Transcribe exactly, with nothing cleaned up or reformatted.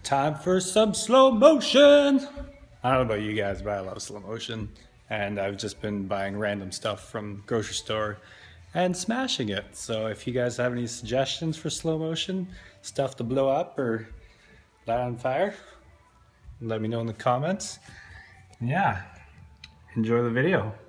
Time for some slow motion. I don't know about you guys, but I love slow motion. And I've just been buying random stuff from grocery store and smashing it. So if you guys have any suggestions for slow motion, stuff to blow up or light on fire, let me know in the comments. Yeah, enjoy the video.